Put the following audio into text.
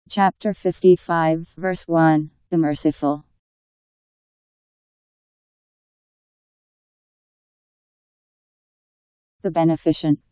Chapter 55, verse 1, the merciful. The beneficent.